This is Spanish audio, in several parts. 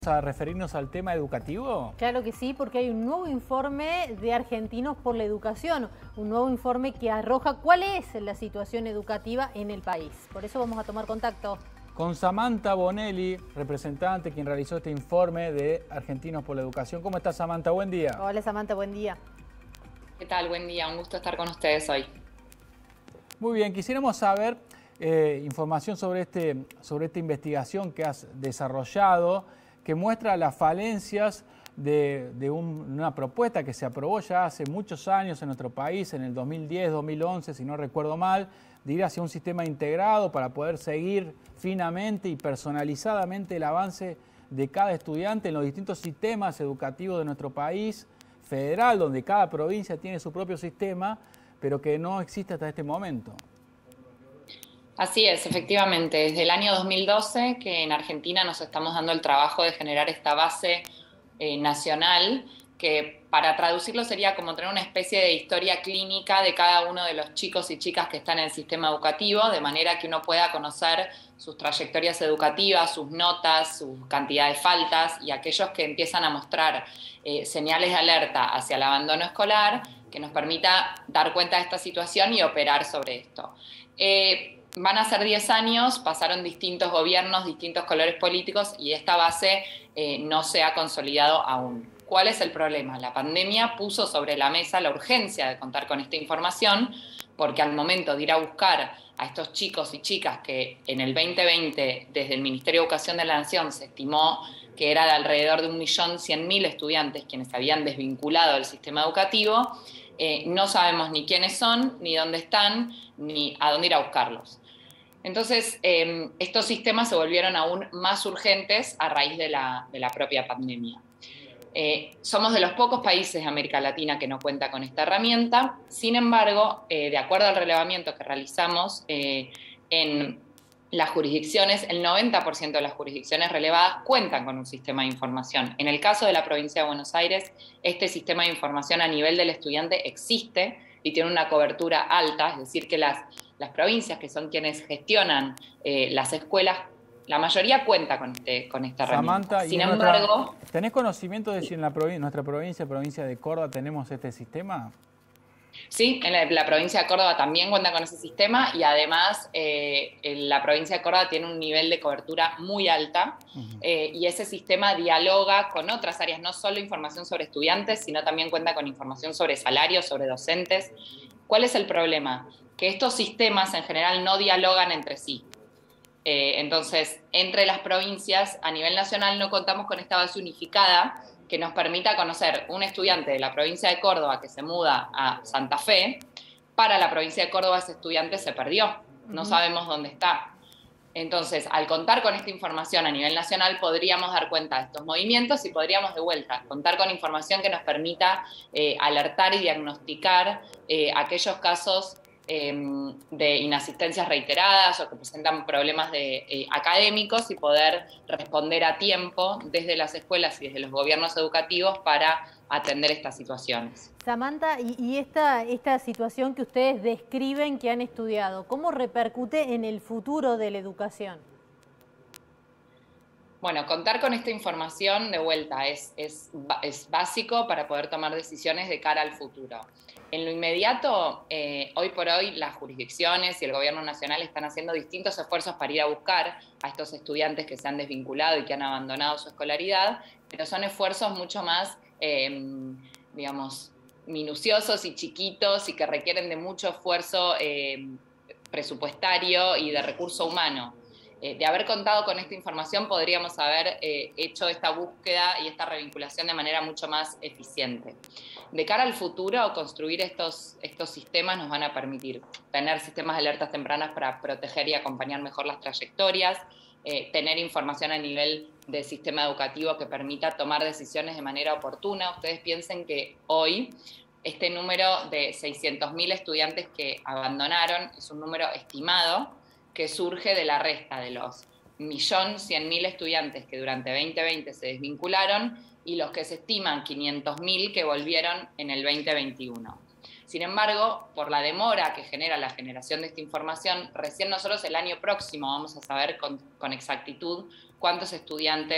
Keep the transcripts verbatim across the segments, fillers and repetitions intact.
A referirnos al tema educativo? Claro que sí, porque hay un nuevo informe de Argentinos por la Educación, un nuevo informe que arroja cuál es la situación educativa en el país. Por eso vamos a tomar contacto con Samantha Bonelli, representante quien realizó este informe de Argentinos por la Educación. ¿Cómo estás, Samantha? Buen día. Hola, Samantha, buen día. ¿Qué tal? Buen día, un gusto estar con ustedes hoy. Muy bien, quisiéramos saber eh, información sobre, este, sobre esta investigación que has desarrollado, que muestra las falencias de, de un, una propuesta que se aprobó ya hace muchos años en nuestro país, en el dos mil diez, dos mil once, si no recuerdo mal, de ir hacia un sistema integrado para poder seguir finamente y personalizadamente el avance de cada estudiante en los distintos sistemas educativos de nuestro país federal, donde cada provincia tiene su propio sistema, pero que no existe hasta este momento. Así es, efectivamente. Desde el año dos mil doce que en Argentina nos estamos dando el trabajo de generar esta base eh, nacional, que para traducirlo sería como tener una especie de historia clínica de cada uno de los chicos y chicas que están en el sistema educativo, de manera que uno pueda conocer sus trayectorias educativas, sus notas, su cantidad de faltas y aquellos que empiezan a mostrar eh, señales de alerta hacia el abandono escolar, que nos permita dar cuenta de esta situación y operar sobre esto. Eh, Van a ser diez años, pasaron distintos gobiernos, distintos colores políticos y esta base eh, no se ha consolidado aún. ¿Cuál es el problema? La pandemia puso sobre la mesa la urgencia de contar con esta información, porque al momento de ir a buscar a estos chicos y chicas que en el veinte veinte desde el Ministerio de Educación de la Nación se estimó que era de alrededor de un millón cien mil estudiantes quienes se habían desvinculado del sistema educativo, eh, no sabemos ni quiénes son, ni dónde están, ni a dónde ir a buscarlos. Entonces, eh, estos sistemas se volvieron aún más urgentes a raíz de la, de la propia pandemia. Eh, somos de los pocos países de América Latina que no cuenta con esta herramienta. Sin embargo, eh, de acuerdo al relevamiento que realizamos eh, en las jurisdicciones, el noventa por ciento de las jurisdicciones relevadas cuentan con un sistema de información. En el caso de la provincia de Buenos Aires, este sistema de información a nivel del estudiante existe y tiene una cobertura alta, es decir, que las, las provincias, que son quienes gestionan eh, las escuelas, la mayoría cuenta con, este, con esta herramienta. Samantha, Sin nuestra, embargo... ¿tenés conocimiento de si en la provincia, nuestra provincia, provincia de Córdoba, tenemos este sistema? Sí, en la, la provincia de Córdoba también cuenta con ese sistema y además eh, la provincia de Córdoba tiene un nivel de cobertura muy alta uh-huh. eh, y ese sistema dialoga con otras áreas, no solo información sobre estudiantes, sino también cuenta con información sobre salarios, sobre docentes. ¿Cuál es el problema? Que estos sistemas en general no dialogan entre sí. Eh, entonces, entre las provincias a nivel nacional no contamos con esta base unificada que nos permita conocer un estudiante de la provincia de Córdoba que se muda a Santa Fe. Para la provincia de Córdoba ese estudiante se perdió, no sabemos dónde está. Entonces, al contar con esta información a nivel nacional, podríamos dar cuenta de estos movimientos y podríamos de vuelta contar con información que nos permita eh, alertar y diagnosticar eh, aquellos casos eh, de inasistencias reiteradas o que presentan problemas de, eh, académicos y poder responder a tiempo desde las escuelas y desde los gobiernos educativos para atender estas situaciones. Samantha, y, y esta, esta situación que ustedes describen, que han estudiado, ¿cómo repercute en el futuro de la educación? Bueno, contar con esta información de vuelta es, es, es básico para poder tomar decisiones de cara al futuro. En lo inmediato, eh, hoy por hoy, las jurisdicciones y el gobierno nacional están haciendo distintos esfuerzos para ir a buscar a estos estudiantes que se han desvinculado y que han abandonado su escolaridad, pero son esfuerzos mucho más, eh, digamos, minuciosos y chiquitos y que requieren de mucho esfuerzo eh, presupuestario y de recurso humano. Eh, de haber contado con esta información podríamos haber eh, hecho esta búsqueda y esta revinculación de manera mucho más eficiente. De cara al futuro, construir estos, estos sistemas nos van a permitir tener sistemas de alertas tempranas para proteger y acompañar mejor las trayectorias, eh, tener información a nivel de sistema educativo que permita tomar decisiones de manera oportuna. Ustedes piensen que hoy este número de seiscientos mil estudiantes que abandonaron es un número estimado, que surge de la resta de los un millón cien mil estudiantes que durante veinte veinte se desvincularon y los que se estiman quinientos mil que volvieron en el veinte veintiuno. Sin embargo, por la demora que genera la generación de esta información, recién nosotros el año próximo vamos a saber con, con exactitud cuántos estudiantes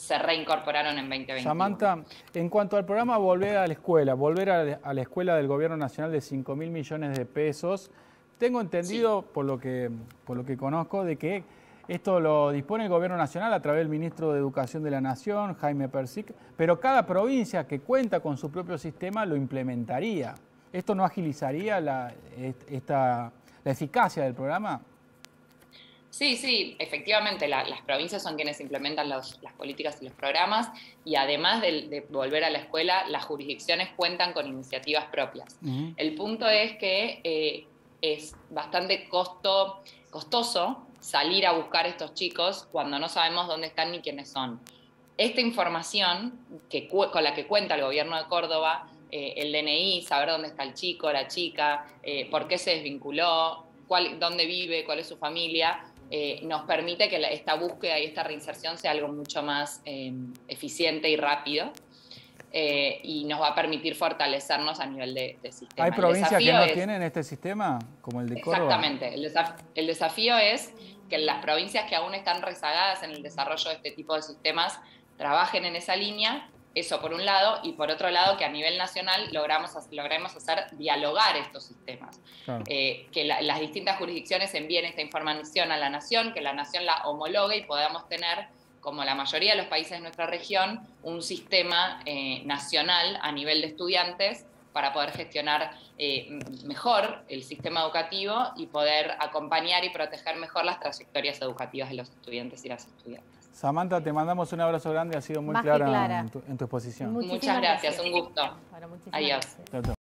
se reincorporaron en veinte veintiuno. Samantha, en cuanto al programa Volver a la Escuela, Volver a la Escuela del Gobierno Nacional de cinco mil millones de pesos, tengo entendido, sí, por lo que, por lo que conozco, de que esto lo dispone el Gobierno Nacional a través del Ministro de Educación de la Nación, Jaime Persic, pero cada provincia que cuenta con su propio sistema lo implementaría. ¿Esto no agilizaría la, esta, la eficacia del programa? Sí, sí, efectivamente, la, las provincias son quienes implementan los, las políticas y los programas, y además de, de volver a la escuela, las jurisdicciones cuentan con iniciativas propias. Uh-huh. El punto es que eh, es bastante costo, costoso salir a buscar a estos chicos cuando no sabemos dónde están ni quiénes son. Esta información que, con la que cuenta el gobierno de Córdoba, eh, el D N I, saber dónde está el chico, la chica, eh, por qué se desvinculó, cuál, dónde vive, cuál es su familia, Eh, nos permite que la, esta búsqueda y esta reinserción sea algo mucho más eh, eficiente y rápido, eh, y nos va a permitir fortalecernos a nivel de, de sistema. ¿Hay provincias que no es, tienen este sistema, como el de Córdoba? Exactamente. El, desaf el desafío es que las provincias que aún están rezagadas en el desarrollo de este tipo de sistemas trabajen en esa línea. Eso por un lado, y por otro lado que a nivel nacional logramos, logremos hacer dialogar estos sistemas. Claro. Eh, que la, las distintas jurisdicciones envíen esta información a la nación, que la nación la homologue y podamos tener, como la mayoría de los países de nuestra región, un sistema eh, nacional a nivel de estudiantes para poder gestionar eh, mejor el sistema educativo y poder acompañar y proteger mejor las trayectorias educativas de los estudiantes y las estudiantes. Samantha, te mandamos un abrazo grande, ha sido muy clara, clara. En, tu, en tu exposición. Muchas gracias, gracias, un gusto. Bueno, adiós. Gracias.